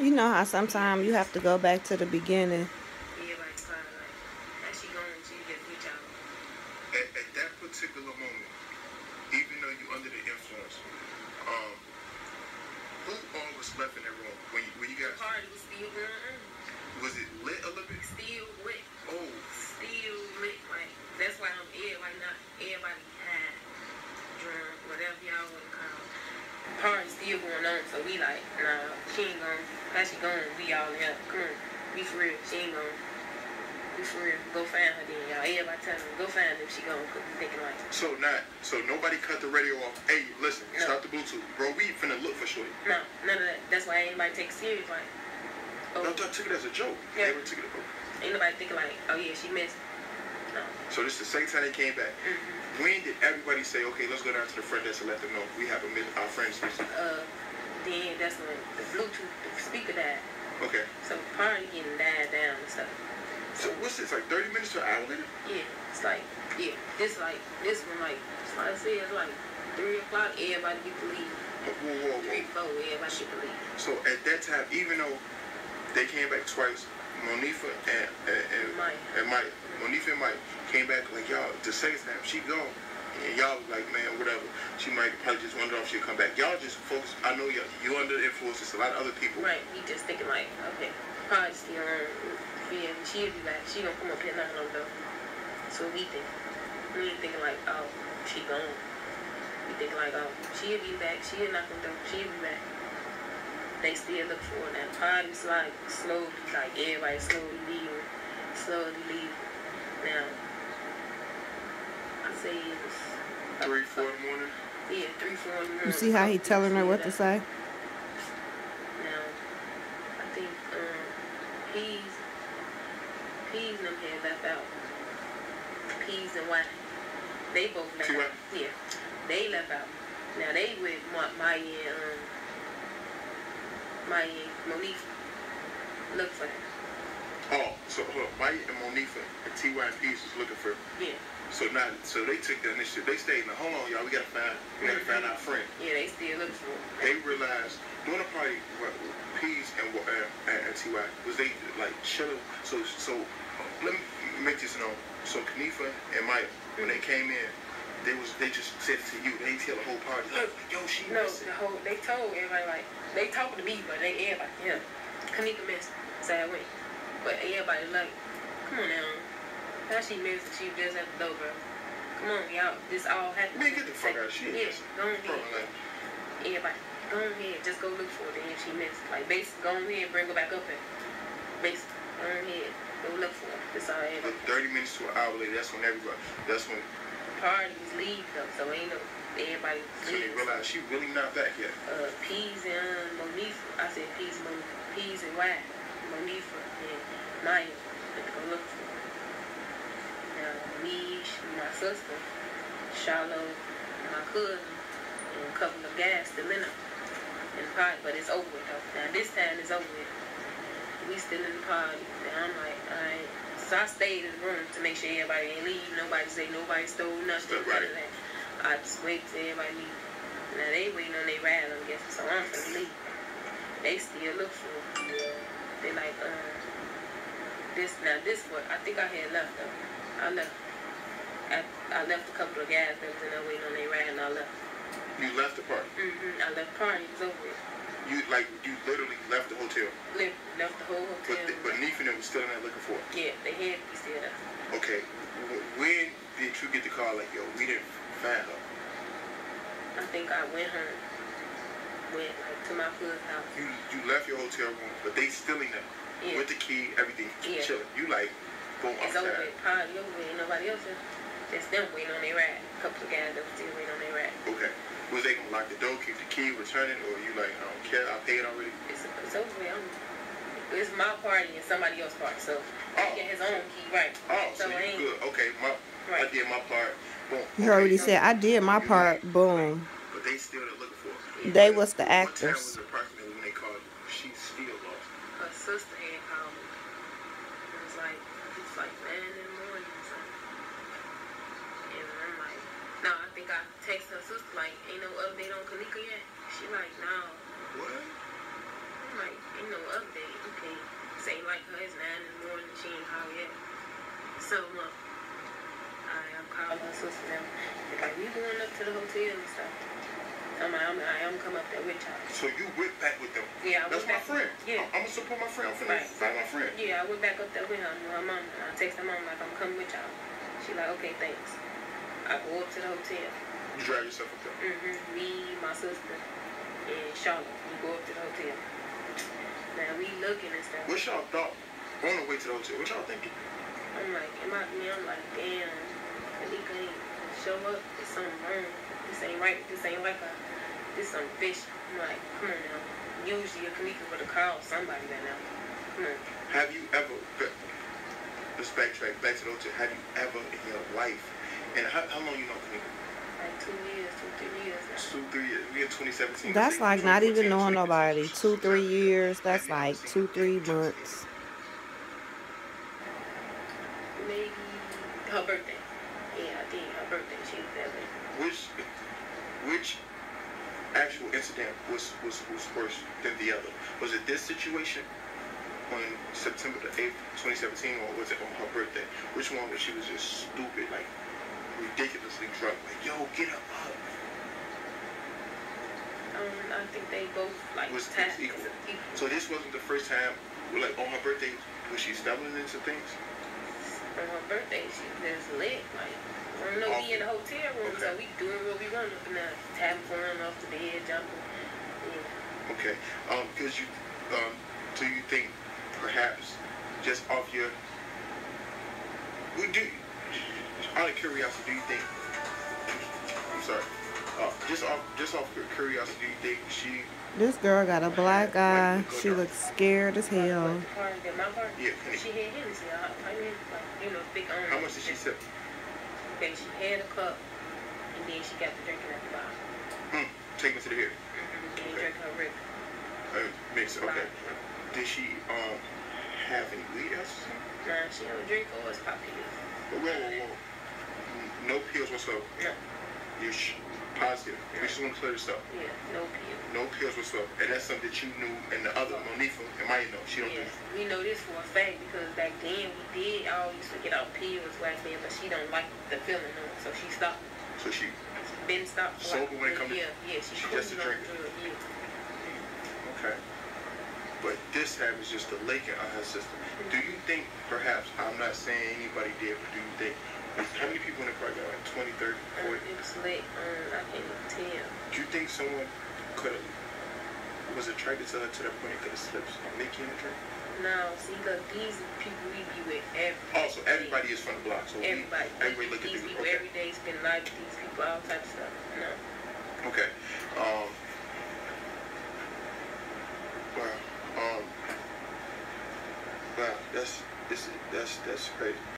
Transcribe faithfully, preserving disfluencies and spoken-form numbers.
You know how sometimes you have to go back to the beginning. Everybody's crying like, how she going? She just reach out. At, at that particular moment, even though you under the influence, um, who all was left in that room when you, when you guys? The party was still going on. Was it lit a little bit? Still lit. Oh. Still lit. Like that's why I'm everybody not everybody high, drunk, whatever y'all want to call it. Party still going on, so we like, nah, she ain't gonna. How she going? We all in here. Come on, be for real. She ain't gonna. Be for real. Go find her then, y'all. Everybody tell me, go find her if she gonna. Cause we thinking like. So not. So nobody cut the radio off. Hey, listen, no. Stop the Bluetooth, bro. We finna look for shorty. No, none of that. That's why ain't nobody take it serious. Like. Oh. No, I took it as a joke. Yeah. They took it. Oh. Ain't nobody thinking like, oh yeah, she missed. No. So this is the second time they came back. Mm-hmm. When did everybody say, okay, let's go down to the front desk and let them know we have a our friends missing? Uh, then that's when the Bluetooth, the speaker died. Okay. So the party getting died down and stuff. So what's this, like thirty minutes to an hour later? Yeah, it's like, yeah, this like, this one like, like I said, it's like three o'clock, everybody get to leave. Whoa, whoa, whoa. Three, four, everybody get to leave. So at that time, even though they came back twice, Monifa and, and, and Mike. And Mike. Monifa and Mike came back like, y'all, the second time, she gone. And y'all was like, man, whatever. She might probably just wonder if she'll come back. Y'all just focus. I know y'all, you under the influence. There's a lot of other people. Right. We just thinking like, okay, probably still on. Yeah, she'll be back. She gonna come up here knocking on the door. So we think. We ain't thinking like, oh, she gone. We think like, oh, she'll be back. She'll knock on the door. She'll be back. They still look for her. That party's like slowly, like everybody slowly leaving, slowly leaving. Now, I say it was three, four in the morning. Yeah, three, four in the morning. You see how he telling her what to say? Now, I think um, Peas, Peas and them had left out. Peas and Y, they both left out. Yeah, they left out. Now they with Maya and um, Maya and Monifa. Look for them. Oh, so hold on. Maya and Monifa and T Y and Peas was looking for. Yeah. So now, so they took the initiative. They stayed in the, hold on, y'all, we gotta find, we gotta find our friend. Yeah, they still looking for him. They realized, during the party, what, Peas and, uh, and, and T Y, was they, like, chilling. So, so, let me make this known. So, Kanifa and Maya, when they came in, they was, they just said to you, they tell the whole party, like, yo, she No, missing. the whole, they told everybody, like, they talking to me, but they, everybody, yeah. Kanifa missed, sad way. But everybody, like, come on now. How she missed and she just at the door, bro. Come on, y'all. This all happened. Man, get the fuck out of shit. Yeah, go ahead. Everybody, go ahead. Just go look for it and she missed. Like, basically, go ahead and bring her back up here. Basically, go ahead. Go look for her. That's all everybody. thirty minutes to an hour later, that's when everybody, that's when... Parties leave, though, so ain't no... Everybody So they realize she really not back yet. Uh, Peas and um, Monifa. I said Peas and Monifa. Peas and Y. Monifa and Maya. Let's go look for her. Now, me, my sister, Charlotte, my cousin, and a couple of guys still in it. In the party, but it's over with though. Now this time it's over with. We still in the party. Now I'm like, alright. So I stayed in the room to make sure everybody ain't leave. Nobody say nobody stole nothing. None of that. I just wait till everybody leave. Now they waiting on their ride, I'm guessing. So I'm finna leave. They still look for it. They like, um, this, now this what, I think I had left though. I left. I, I left a couple of guys that was in there waiting on their ride, and I left. You left the party? Mm-hmm. I left the party. It was over with. You, like, you literally left the hotel? Left, left the whole hotel. But, but Neef and them was still in there looking for it? Yeah, they had to be still there. Okay. When did you get the call, like, yo, we didn't find her? I think I went home. Went, like, to my cousin's house. You you left your hotel room, but they still in there? Yeah. With the key, everything, yeah. Chilling. You, like, boom, it's over with. Party over with. Ain't nobody else there. Just them waiting on their ride. A couple of guys that were still waiting on their ride. Okay. Was they gonna lock the door, keep the key, return it, or you like, I don't care, I paid already? It's, it's over with. I'm, it's my party and somebody else's party, so oh. He got his own key, right? Oh, so, so you good. Okay, my, right. I did my part. Boom. You okay. already said, I did my part, boom. But they still there looking for her. Yeah. They was the actors. What time was it approximately when they called you? She still lost. Her sister had called me. It was like, it was like nine in the morning or something. And I'm like, no, I think I texted her sister, like, ain't no update on Kanika yet? She like, no. What? I'm like, ain't no day. Okay, say like her, it's nine in the morning, she ain't called yet. So, uh, I am calling her sister now. They're like, we going up to the hotel and stuff. I'm like, I'm, I am come up there with y'all. So you went back with them? Yeah, I That's went my back. friend. Yeah. I'm, I'm gonna support my friend. I'm finna Right. find my friend. Yeah, I went back up there with her. My mom, I text her mom like, I'm coming with y'all. She like, okay, thanks. I go up to the hotel. You drive yourself up there? Mm-hmm. Me, my sister, and Charlotte. We go up to the hotel. Now we looking and stuff. What's y'all thought on the way to the hotel? What y'all thinking? I'm like, am I me? I'm like, damn, Kanika ain't show up. There's something wrong. This ain't right. This ain't like a, this some fish. I'm like, come on now. Usually a Kanika would have called somebody by now. Come on. Have you ever, let's backtrack back to the hotel. Have you ever in your life, and how, how long you know Kanika? Like two years, two, three years now. Two, three years. We in twenty seventeen. That's Say like not even twenty fourteen, knowing nobody. twenty fifteen. Two, three years. That's Have you ever like seen two, her? three months. Maybe her birthday. Yeah, I think her birthday. She was that way. Which, which actual incident was, was, was worse than the other? Was it this situation on September the eighth, twenty seventeen, or was it on her birthday? Which one was she was just stupid, like ridiculously drunk? Like, yo, get up, up. Um, I think they both like Was tapped it equal? equal. So this wasn't the first time, like on her birthday, was she stumbling into things? On her birthday, she was lit. Like, I don't know, we in the hotel room, Okay. so we doing what we want up in there. Tapping, falling off the bed, jumping. Yeah. Okay. Um, because you, um, do you think perhaps just off your, we do, out of curiosity, do you think? I'm sorry. Uh, just off, just off curiosity, do you think she? This girl got a black eye. She looks scared as hell. But the part that my part, Yeah, Penny. she had Hennessy. I, I mean, like, you know, big on. How much did she sip? Okay, she had a cup, and then she got to drinking at the bottom. Hmm. Take me to the here. Mm-hmm. And Okay. drink her Rick. Uh, mix it. Okay. Did she um have any weed or something? Nah, she don't drink or it's pop pills. Whoa, whoa, whoa. No pills whatsoever. No. You're sh- positive. We just want to clear this up. Yeah, no pills. No pills whatsoever. And that's something that you knew, and the other Monifa and Maya know. She don't Yeah, do. we know this for a fact because back then we did all used to get out pills back then, but she don't like the feeling of it, so she stopped. So she Been stopped. for Sober when it come to- Yeah, yeah, she, she quit just a on drinker. drugs, yeah. okay. But this habit is just a lake in her system. Do you think perhaps, I'm not saying anybody did, but do you think, how many people in the car got like twenty, thirty, Um, forty? it was lit. Um, I can't even tell. Do you think someone could have, was attracted to her to that point and could have slipped and make you in the drink? No, see, look, these are people we be with every Oh, so day. everybody is from the block. So we- Everybody. everybody We look at these the people okay. every day, spend life with these people, all types of stuff. No. Okay. Um. Wow. Um. Wow. That's this. That's that's crazy.